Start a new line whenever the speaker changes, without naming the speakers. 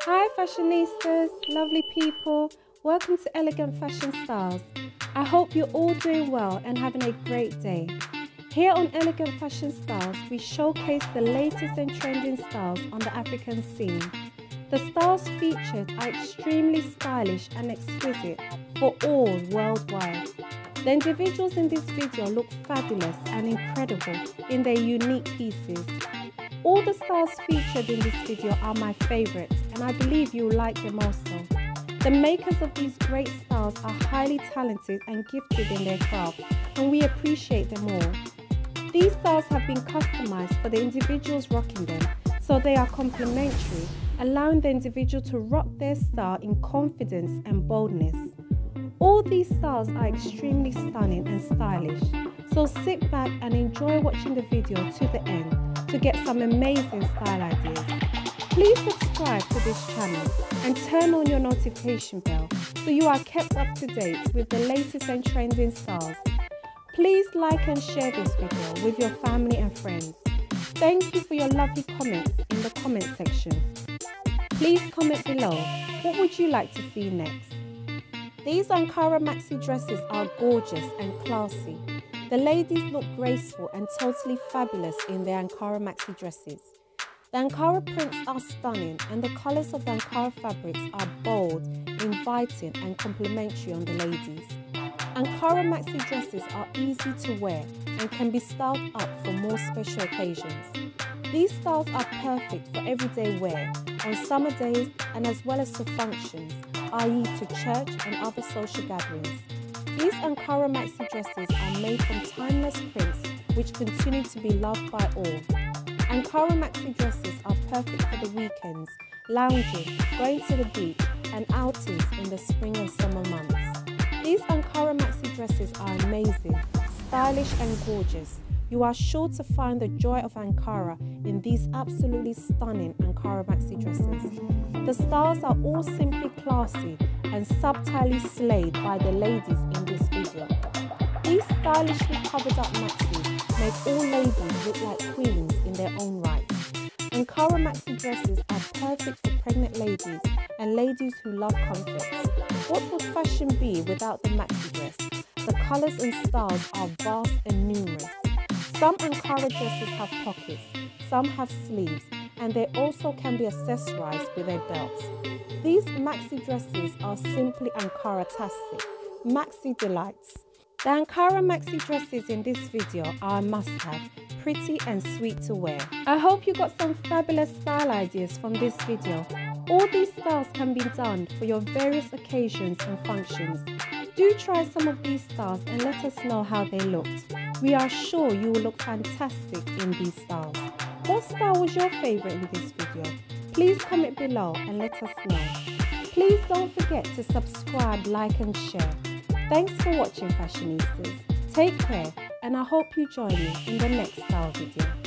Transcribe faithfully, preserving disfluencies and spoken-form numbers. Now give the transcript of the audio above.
Hi fashionistas, lovely people, welcome to Elegant Fashion Styles. I hope you're all doing well and having a great day. Here on Elegant Fashion Styles, we showcase the latest and trending styles on the African scene. The styles featured are extremely stylish and exquisite for all worldwide. The individuals in this video look fabulous and incredible in their unique pieces. All the styles featured in this video are my favorites and I believe you'll like them also. The makers of these great styles are highly talented and gifted in their craft and we appreciate them all. These styles have been customized for the individuals rocking them, so they are complementary, allowing the individual to rock their style in confidence and boldness. All these styles are extremely stunning and stylish, so sit back and enjoy watching the video to the end to get some amazing style ideas. Please subscribe to this channel and turn on your notification bell so you are kept up to date with the latest and trending styles. Please like and share this video with your family and friends. Thank you for your lovely comments in the comment section. Please comment below, what would you like to see next? These Ankara maxi dresses are gorgeous and classy. The ladies look graceful and totally fabulous in their Ankara maxi dresses. The Ankara prints are stunning and the colours of the Ankara fabrics are bold, inviting and complimentary on the ladies. Ankara maxi dresses are easy to wear and can be styled up for more special occasions. These styles are perfect for everyday wear, on summer days and as well as to functions, that is to church and other social gatherings. These Ankara maxi dresses are made from timeless prints which continue to be loved by all. Ankara maxi dresses are perfect for the weekends, lounging, going to the beach and outings in the spring and summer months. These Ankara maxi dresses are amazing, stylish and gorgeous. You are sure to find the joy of Ankara in these absolutely stunning Ankara maxi dresses. The styles are all simply classy and subtly slayed by the ladies in this video. These stylishly covered up maxis make all ladies look like queens in their own right. Ankara maxi dresses are perfect for pregnant ladies and ladies who love comfort. What would fashion be without the maxi dress? The colours and styles are vast and numerous. Some Ankara dresses have pockets, some have sleeves, and they also can be accessorized with a belt. These maxi dresses are simply Ankara-tastic, maxi delights. The Ankara maxi dresses in this video are a must-have, pretty and sweet to wear. I hope you got some fabulous style ideas from this video. All these styles can be done for your various occasions and functions. Do try some of these styles and let us know how they looked. We are sure you will look fantastic in these styles. What style was your favourite in this video? Please comment below and let us know. Please don't forget to subscribe, like and share. Thanks for watching fashionistas. Take care and I hope you join me in the next style video.